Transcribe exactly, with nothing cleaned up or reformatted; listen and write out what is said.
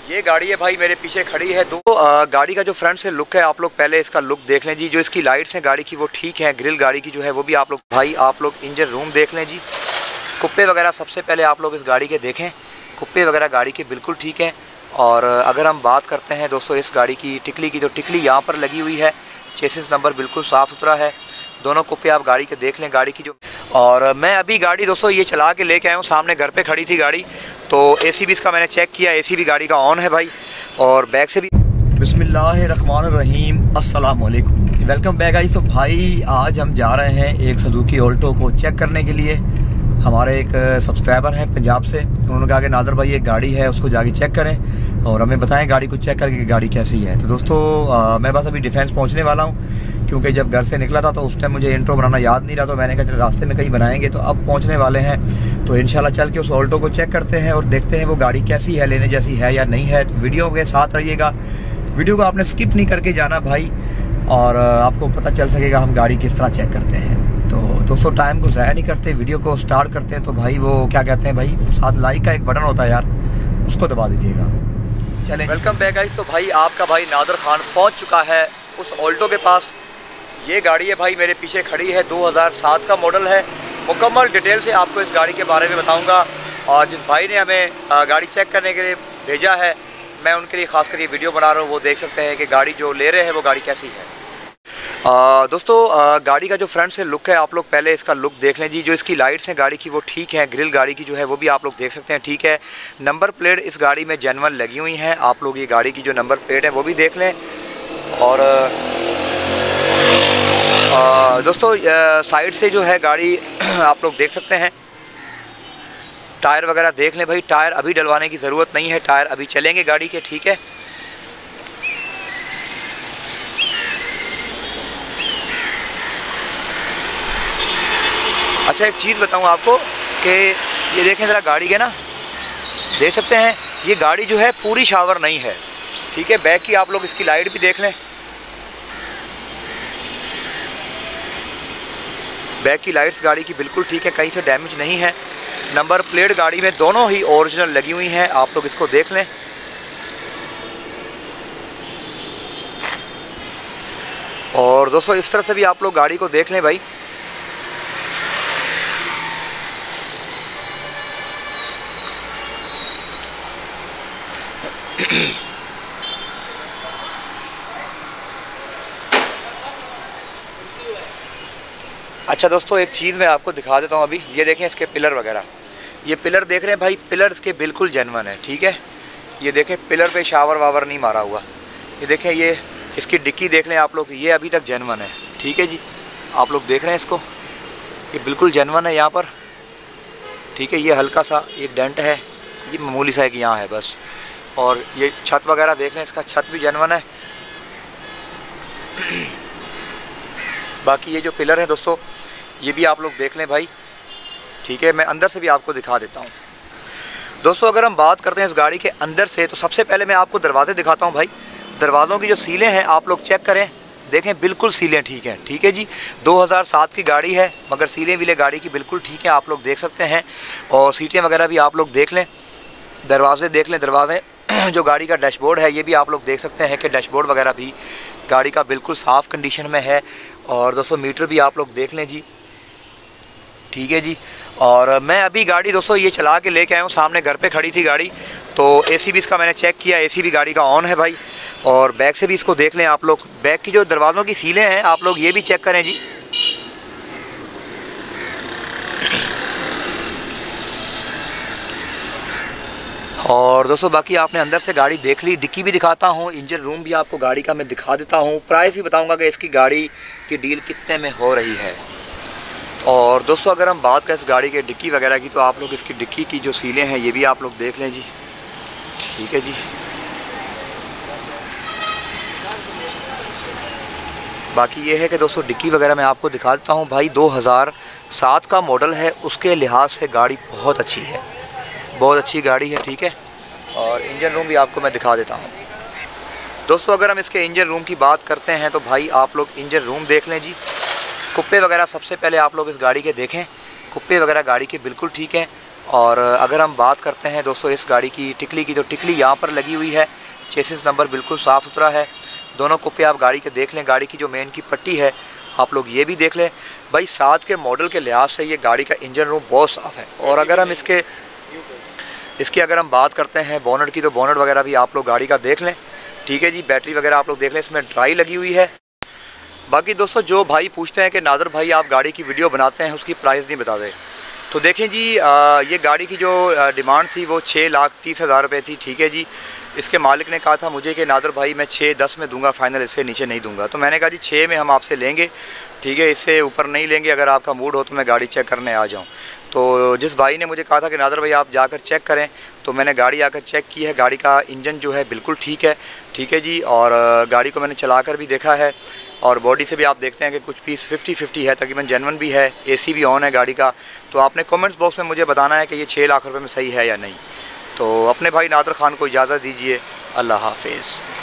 ये गाड़ी है भाई मेरे पीछे खड़ी है। दो आ, गाड़ी का जो फ्रंट से लुक है आप लोग पहले इसका लुक देख लें जी। जो इसकी लाइट्स हैं गाड़ी की वो ठीक है, ग्रिल गाड़ी की जो है वो भी आप लोग भाई आप लोग इंजन रूम देख लें जी। कुप्पे वगैरह सबसे पहले आप लोग इस गाड़ी के देखें, कुप्पे वगैरह गाड़ी के बिल्कुल ठीक है। और अगर हम बात करते हैं दोस्तों इस गाड़ी की टिकली की, तो टिकली यहाँ पर लगी हुई है, चेसिस नंबर बिल्कुल साफ़ सुथरा है। दोनों कुप्पे आप गाड़ी के देख लें गाड़ी की जो। और मैं अभी गाड़ी दोस्तों ये चला के लेके आया हूँ, सामने घर पे खड़ी थी गाड़ी, तो एसी भी इसका मैंने चेक किया, एसी भी गाड़ी का ऑन है भाई। और बैक से भी बिस्मिल्लाहिर्रहमानिर्रहीम, अस्सलाम वालेकुम, वेलकम बैक गाइस। तो भाई आज हम जा रहे हैं एक सुजुकी ऑल्टो को चेक करने के लिए। हमारे एक सब्सक्राइबर हैं पंजाब से, उन्होंने कहा कि नादर भाई एक गाड़ी है उसको जाके चेक करें और हमें बताएं गाड़ी को चेक करके गाड़ी कैसी है। तो दोस्तों आ, मैं बस अभी डिफेंस पहुंचने वाला हूं, क्योंकि जब घर से निकला था तो उस टाइम मुझे इंट्रो बनाना याद नहीं रहा, तो मैंने कहा चल रास्ते में कहीं बनाएंगे। तो अब पहुंचने वाले हैं, तो इंशाल्लाह चल के उस ऑल्टो को चेक करते हैं और देखते हैं वो गाड़ी कैसी है, लेने जैसी है या नहीं है। तो वीडियो के साथ रहिएगा, वीडियो को आपने स्किप नहीं करके जाना भाई, और आपको पता चल सकेगा हम गाड़ी किस तरह चेक करते हैं। तो दोस्तों टाइम को ज़ाया नहीं करते, वीडियो को स्टार्ट करते हैं। तो भाई वो क्या कहते हैं भाई, साथ लाइक का एक बटन होता है यार, उसको दबा दीजिएगा। चलें, वेलकम बैक गाइस। तो भाई आपका भाई नादर खान पहुंच चुका है उस ऑल्टो के पास। ये गाड़ी है भाई मेरे पीछे खड़ी है, दो हज़ार सात का मॉडल है। मुकम्मल डिटेल से आपको इस गाड़ी के बारे में बताऊँगा, और जिस भाई ने हमें गाड़ी चेक करने के लिए भेजा है, मैं उनके लिए खास कर ये वीडियो बना रहा हूँ। वो देख सकते हैं कि गाड़ी जो ले रहे हैं वो गाड़ी कैसी है। आ, दोस्तों आ, गाड़ी का जो फ्रंट से लुक है आप लोग पहले इसका लुक देख लें जी। जो इसकी लाइट्स हैं गाड़ी की वो ठीक है, ग्रिल गाड़ी की जो है वो भी आप लोग देख सकते हैं ठीक है। नंबर प्लेट इस गाड़ी में जेन्युइन लगी हुई हैं, आप लोग ये गाड़ी की जो नंबर प्लेट है वो भी देख लें। और आ, दोस्तों साइड से जो है गाड़ी आप लोग देख सकते हैं, टायर वगैरह देख लें भाई। टायर अभी डलवाने की ज़रूरत नहीं है, टायर अभी चलेंगे गाड़ी के ठीक है। अच्छा एक चीज़ बताऊं आपको कि ये देखें ज़रा गाड़ी के ना, देख सकते हैं ये गाड़ी जो है पूरी शावर नहीं है ठीक है। बैक की आप लोग इसकी लाइट भी देख लें, बैक की लाइट्स गाड़ी की बिल्कुल ठीक है, कहीं से डैमेज नहीं है। नंबर प्लेट गाड़ी में दोनों ही ओरिजिनल लगी हुई हैं, आप लोग इसको देख लें। और दोस्तों इस तरह से भी आप लोग गाड़ी को देख लें भाई। अच्छा दोस्तों एक चीज़ मैं आपको दिखा देता हूँ अभी, ये देखें इसके पिलर वगैरह, ये पिलर देख रहे हैं भाई, पिलर इसके बिल्कुल जेन्युइन है ठीक है। ये देखें पिलर पे शावर वावर नहीं मारा हुआ। ये देखें ये इसकी डिक्की देख लें आप लोग, ये अभी तक जेन्युइन है ठीक है जी। आप लोग देख रहे हैं इसको, ये बिल्कुल जेन्युइन है यहाँ पर ठीक है। ये हल्का सा एक डेंट है, ये मामूली सा एक यहाँ है बस। और ये छत वगैरह देख लें, इसका छत भी जेन्युइन है। बाकी ये जो पिलर है दोस्तों ये भी आप लोग देख लें भाई ठीक है। मैं अंदर से भी आपको दिखा देता हूँ दोस्तों। अगर हम बात करते हैं इस गाड़ी के अंदर से, तो सबसे पहले मैं आपको दरवाजे दिखाता हूँ भाई। दरवाज़ों की जो सीलें हैं आप लोग चेक करें, देखें बिल्कुल सीलें ठीक हैं ठीक है जी। दो हज़ार सात की गाड़ी है मगर सीलें विलें गाड़ी की बिल्कुल ठीक है, आप लोग देख सकते हैं। और सीटें वगैरह भी आप लोग देख लें, दरवाजे देख लें। दरवाजे जो गाड़ी का डैशबोर्ड है ये भी आप लोग देख सकते हैं कि डैशबोर्ड वगैरह भी गाड़ी का बिल्कुल साफ़ कंडीशन में है। और दोस्तों मीटर भी आप लोग देख लें जी ठीक है जी। और मैं अभी गाड़ी दोस्तों ये चला के लेके आया हूँ, सामने घर पे खड़ी थी गाड़ी, तो एसी भी इसका मैंने चेक किया, एसी भी गाड़ी का ऑन है भाई। और बैक से भी इसको देख लें आप लोग, बैक की जो दरवाज़ों की सीलें हैं आप लोग ये भी चेक करें जी। और दोस्तों बाकी आपने अंदर से गाड़ी देख ली, डिक्की भी दिखाता हूँ, इंजन रूम भी आपको गाड़ी का मैं दिखा देता हूँ, प्राइस भी बताऊँगा कि इसकी गाड़ी की डील कितने में हो रही है। और दोस्तों अगर हम बात करें इस गाड़ी के डिक्की वगैरह की, तो आप लोग इसकी डिक्की की जो सीलें हैं ये भी आप लोग देख लें जी ठीक है जी। बाकी ये है कि दोस्तों डिक्की वगैरह मैं आपको दिखा देता हूँ भाई। दो हज़ार सात का मॉडल है, उसके लिहाज से गाड़ी बहुत अच्छी है, बहुत अच्छी गाड़ी है ठीक है। और इंजन रूम भी आपको मैं दिखा देता हूँ दोस्तों। अगर हम इसके इंजन रूम की बात करते हैं तो भाई आप लोग इंजन रूम देख लें जी। कुप्पे वगैरह सबसे पहले आप लोग इस गाड़ी के देखें, कुप्पे वगैरह गाड़ी के बिल्कुल ठीक हैं। और अगर हम बात करते हैं दोस्तों इस गाड़ी की टिकली की, तो टिकली यहाँ पर लगी हुई है, चेसिस नंबर बिल्कुल साफ़ सुथरा है। दोनों कुप्पे आप गाड़ी के देख लें, गाड़ी की जो मेन की पट्टी है आप लोग ये भी देख लें भाई। साथ के मॉडल के लिहाज से ये गाड़ी का इंजन रूम बहुत साफ़ है। और अगर हम इसके इसकी अगर हम बात करते हैं बोनट की, तो बोनट वगैरह भी आप लोग गाड़ी का देख लें, ठीक है जी। बैटरी वगैरह आप लोग देख लें, इसमें ड्राई लगी हुई है। बाकी दोस्तों जो भाई पूछते हैं कि नादर भाई आप गाड़ी की वीडियो बनाते हैं, उसकी प्राइस नहीं बता दे, तो देखें जी आ, ये गाड़ी की जो डिमांड थी वो छः लाख तीस हज़ार रुपये थी, ठीक है जी। इसके मालिक ने कहा था मुझे कि नादर भाई मैं छः दस में दूंगा फाइनल, इससे नीचे नहीं दूंगा। तो मैंने कहा जी छः में हम आपसे लेंगे, ठीक है, इससे ऊपर नहीं लेंगे। अगर आपका मूड हो तो मैं गाड़ी चेक करने आ जाऊँ। तो जिस भाई ने मुझे कहा था कि नादर भाई आप जाकर चेक करें, तो मैंने गाड़ी आकर चेक की है। गाड़ी का इंजन जो है बिल्कुल ठीक है, ठीक है जी। और गाड़ी को मैंने चला कर भी देखा है, और बॉडी से भी आप देखते हैं कि कुछ पीस फिफ्टी फिफ्टी है, तकरीबन जेन्युइन भी है, एसी भी ऑन है गाड़ी का। तो आपने कमेंट्स बॉक्स में मुझे बताना है कि ये छः लाख रुपए में सही है या नहीं। तो अपने भाई नादर खान को इजाज़त दीजिए, अल्लाह हाफिज़।